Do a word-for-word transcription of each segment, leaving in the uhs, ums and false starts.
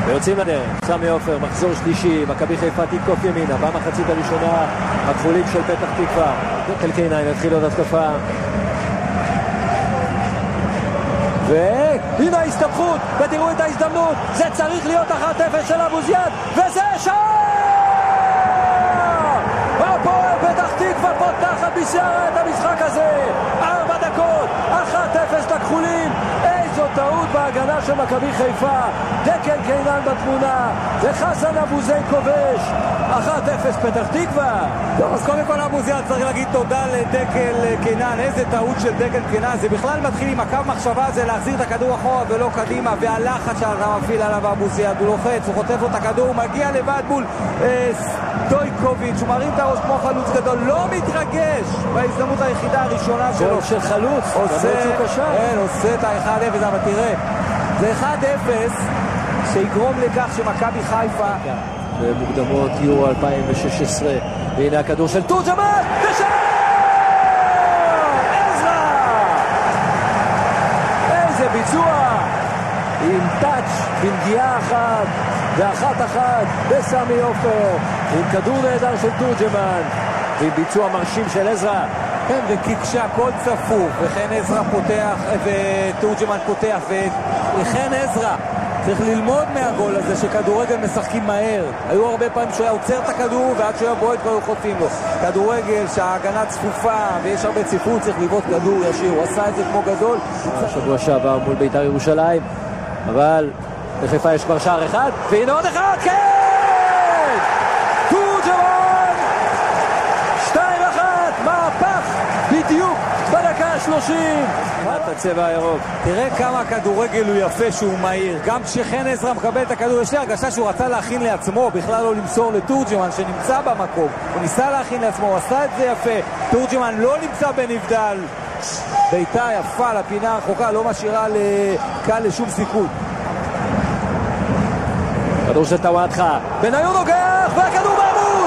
ויוצאים לדרך, סמי עופר, מחזור שלישי, מכבי חיפה תתקוף ימינה, במחצית הראשונה, הכחולים של פתח תקווה, קלקינן יתחיל עוד התקפה. והנה ההסתבכות, ותראו את ההזדמנות, זה צריך להיות אחת אפס של אבו זיאד, וזה שער! הפועל פתח תקווה פותחת בשערה את המשחק הזה, ארבע דקות, אחת אפס לכחולים. איזו טעות בהגנה של מכבי חיפה, דקל קינן בתמונה, וחסן אבו זיאד כובש, אחת אפס פתח תקווה. טוב, אז קודם כל אבו זיאד צריך להגיד תודה לדקל קינן, איזה טעות של דקל קינן, זה בכלל מתחיל עם הקו מחשבה הזה להחזיר את הכדור אחורה ולא קדימה, והלחץ שאתה מפעיל עליו אבו זיאד, הוא לוחץ, הוא חוטף לו את הכדור, הוא מגיע לבד מול אה, סטויקוביץ', הוא מרים את הראש כמו חלוץ גדול, לא מתרגש בהזדמנות היחידה הראשונה שלו. גול של חלוץ, עושה, אין, עושה את ה-אחד אפס, אבל תראה, זה אחד אפס שיגרום לכך שמכבי חיפה במוקדמות יורו אלפיים ושש עשרה, והנה הכדור של תורג'מן, ושער! עזרא! איזה ביצוע! עם טאץ' בנגיעה אחת ואחת אחת בסמי עופר, עם כדור נהדר של תורג'מן ועם ביצוע מרשים של עזרא. כן, וכי כשהכל צפוף וכן עזרא פותח ותורג'מן פותח וכן עזרא צריך ללמוד מהגול הזה שכדורגל משחקים מהר. היו הרבה פעמים שהוא היה עוצר את הכדור ועד שהוא היה בועט כבר חוטפים לו. כדורגל שההגנה צפופה ויש הרבה ציפות, צריך לבעוט כדור ישיר, הוא עשה את זה כמו גדול. שבוע שעבר מול בית"ר ירושלים, אבל בחיפה יש כבר שער אחד, והנה עוד אחד, כן! תורג'מן! שתיים אחת, מהפך בדיוק בדקה השלושים. את הצבע הירוק. תראה כמה הכדורגל הוא יפה שהוא מהיר. גם כשחן עזרא מקבל את הכדור, יש לי הרגשה שהוא רצה להכין לעצמו, בכלל לא למסור לתורג'מן שנמצא במקום. הוא ניסה להכין לעצמו, הוא עשה את זה יפה. תורג'מן לא נמצא בנבדל. ביתה יפה לפינה הרחוקה, לא משאירה לקל לשום סיכוי. כדור של טוואטחה, בניון נוגח והכדור בעמוד!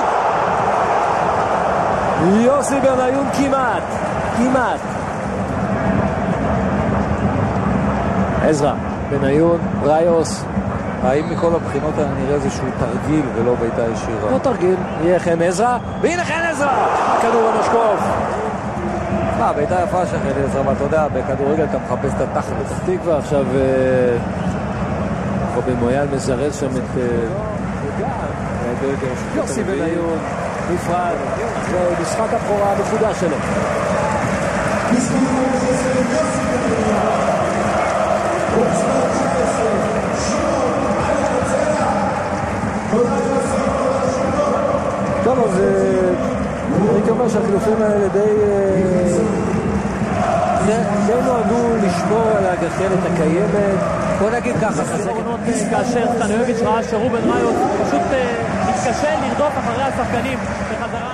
יוסי בניון כמעט, כמעט. עזרא, בניון, ראיוס. האם מכל הבחינות האלה נראה איזשהו תרגיל ולא ביתה ישירה? לא תרגיל, יהיה חן עזרא, והנה חן עזרא! הכדור המשקוף. מה, ביתה יפה של חן עזרא, אבל אתה יודע, בכדורגל אתה מחפש את התחת. פתח תקווה עכשיו רובי מויאל מזרז שם את יוסי בניון, נפרד, ומשחק הבכורה המחודש שלו. טוב, אז הייתי אומר שהחילופים האלה די די נועדו לשמור על הגחלת הקיימת. בוא נגיד ככה, כאשר סטנויביץ' ראה שרובן ראיוס פשוט מתקשה לרדוף אחרי השחקנים בחזרה.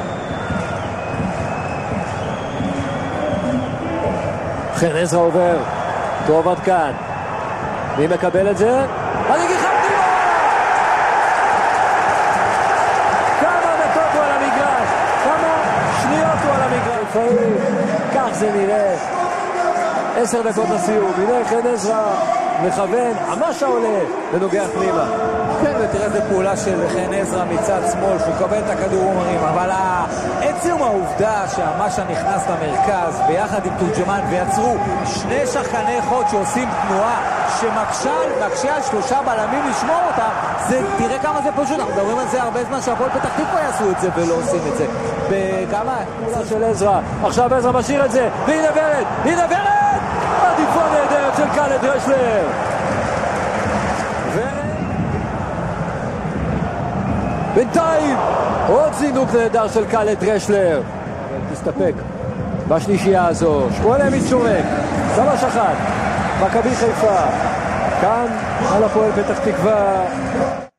חן עזרא עובר, טוב עד כאן, מי מקבל את זה? הנגיחה פנימה! כמה דקות הוא על המגרש, כמה שניות הוא על המגרש, לפעמים כך זה נראה. עשר דקות לסיום, הנה חן עזרא מכוון, ממש עולה ונוגח פנימה. כן, ותראה איזה פעולה של חן עזרא מצד שמאל, שהוא קבל את הכדור אומרים, אבל עצם העובדה שהמשה נכנס למרכז ביחד עם תורג'מן ויצרו שני שחקני חוד שעושים תנועה שמקשה על שלושה בלמים לשמור אותם, זה, תראה כמה זה פשוט, אנחנו מדברים על זה הרבה זמן שהפועל פתח תקווה יעשו את זה ולא עושים את זה. בכמה? פעולה של עזרא, עכשיו עזרא משאיר את זה, והנה ורד, הנה ורד! עדיפה נהדרת של קאלה דרשלר. בינתיים עוד זינוק נהדר של קאלה דרשלר. תסתפק בשלישייה הזו. שמואל עמית שורק, שלוש אחת מכבי חיפה, כאן על הפועל פתח תקווה.